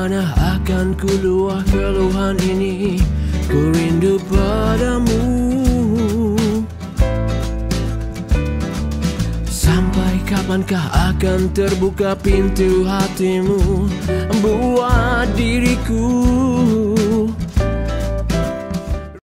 mana akan ku luah keluhan ini? Ku rindu padamu. Sampai kapankah akan terbuka pintu hatimu buat diriku?